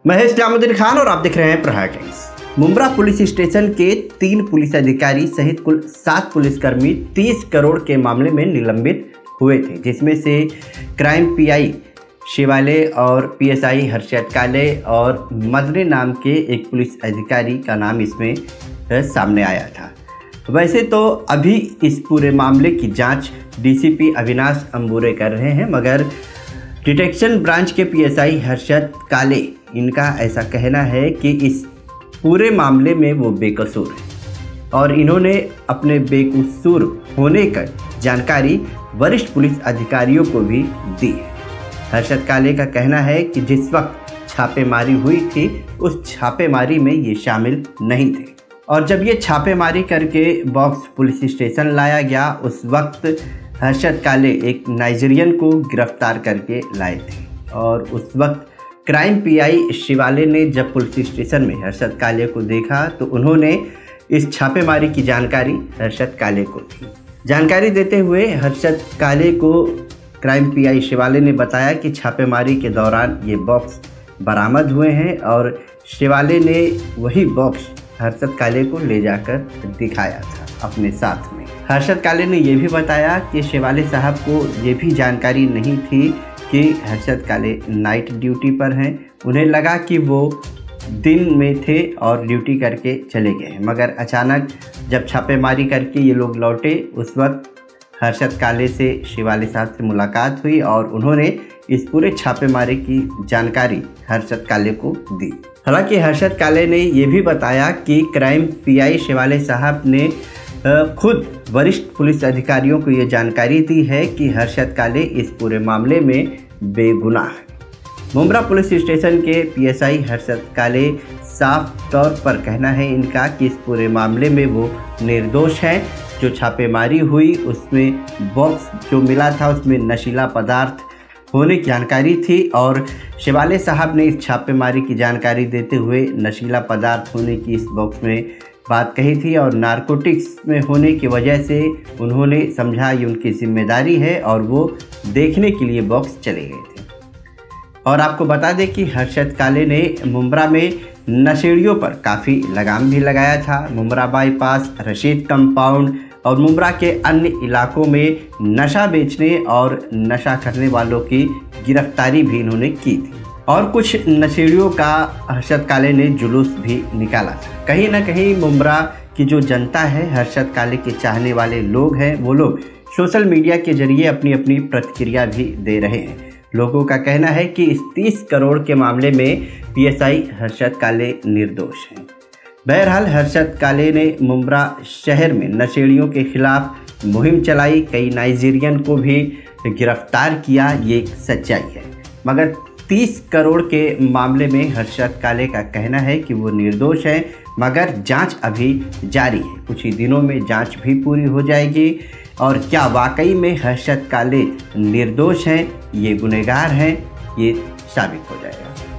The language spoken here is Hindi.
महेश जामुद्दीन खान और आप देख रहे हैं प्रहार टाइम्स। मुंब्रा पुलिस स्टेशन के 3 पुलिस अधिकारी सहित कुल 7 पुलिसकर्मी 30 करोड़ के मामले में निलंबित हुए थे, जिसमें से क्राइम पीआई शिवाले और पीएसआई हर्षद काले और मदने नाम के एक पुलिस अधिकारी का नाम इसमें सामने आया था। वैसे तो अभी इस पूरे मामले की जांच डीसीपी अविनाश अंबुरे कर रहे हैं, मगर डिटेक्शन ब्रांच के पीएसआई हर्षद काले, इनका ऐसा कहना है कि इस पूरे मामले में वो बेकसूर है और इन्होंने अपने बेकसूर होने की जानकारी वरिष्ठ पुलिस अधिकारियों को भी दी है। हर्षद काले का कहना है कि जिस वक्त छापेमारी हुई थी उस छापेमारी में ये शामिल नहीं थे और जब ये छापेमारी करके बॉक्स पुलिस स्टेशन लाया गया उस वक्त हर्षद काले एक नाइजीरियन को गिरफ्तार करके लाए थे और उस वक्त क्राइम पीआई शिवाले ने जब पुलिस स्टेशन में हर्षद काले को देखा तो उन्होंने इस छापेमारी की जानकारी हर्षद काले को दी। जानकारी देते हुए हर्षद काले को क्राइम पीआई शिवाले ने बताया कि छापेमारी के दौरान ये बॉक्स बरामद हुए हैं और शिवाले ने वही बॉक्स हर्षद काले को ले जाकर दिखाया था अपने साथ में। हर्षद काले ने यह भी बताया कि शिवाले साहब को ये भी जानकारी नहीं थी कि हर्षद काले नाइट ड्यूटी पर हैं। उन्हें लगा कि वो दिन में थे और ड्यूटी करके चले गए, मगर अचानक जब छापेमारी करके ये लोग लौटे उस वक्त हर्षद काले से शिवाले साहब से मुलाकात हुई और उन्होंने इस पूरे छापेमारी की जानकारी हर्षद काले को दी। हालांकि हर्षद काले ने यह भी बताया कि क्राइम पीआई शिवाले साहब ने खुद वरिष्ठ पुलिस अधिकारियों को ये जानकारी दी है कि हर्षद काले इस पूरे मामले में बेगुनाह है। मुंब्रा पुलिस स्टेशन के पीएसआई हर्षद काले साफ तौर पर कहना है इनका कि इस पूरे मामले में वो निर्दोष हैं। जो छापेमारी हुई उसमें बॉक्स जो मिला था उसमें नशीला पदार्थ होने की जानकारी थी और शिवाले साहब ने इस छापेमारी की जानकारी देते हुए नशीला पदार्थ होने की इस बॉक्स में बात कही थी और नारकोटिक्स में होने की वजह से उन्होंने समझा ये उनकी जिम्मेदारी है और वो देखने के लिए बॉक्स चले गए थे। और आपको बता दें कि हर्षद काले ने मुंब्रा में नशेड़ियों पर काफ़ी लगाम भी लगाया था। मुंब्रा बाईपास, रशीद कंपाउंड और मुंब्रा के अन्य इलाकों में नशा बेचने और नशा करने वालों की गिरफ्तारी भी इन्होंने की थी और कुछ नशेड़ियों का हर्षद काले ने जुलूस भी निकाला था। कहीं ना कहीं मुंब्रा की जो जनता है, हर्षद काले के चाहने वाले लोग हैं, वो लोग सोशल मीडिया के जरिए अपनी अपनी प्रतिक्रिया भी दे रहे हैं। लोगों का कहना है कि इस 30 करोड़ के मामले में पीएसआई हर्षद काले निर्दोष हैं। बहरहाल हर्षद काले ने मुंब्रा शहर में नशेड़ियों के खिलाफ मुहिम चलाई, कई नाइजीरियन को भी गिरफ्तार किया, ये एक सच्चाई है। मगर 30 करोड़ के मामले में हर्षद काले का कहना है कि वो निर्दोष है, मगर जांच अभी जारी है। कुछ ही दिनों में जांच भी पूरी हो जाएगी और क्या वाकई में हर्षद काले निर्दोष हैं, ये गुनहगार हैं, ये साबित हो जाएगा।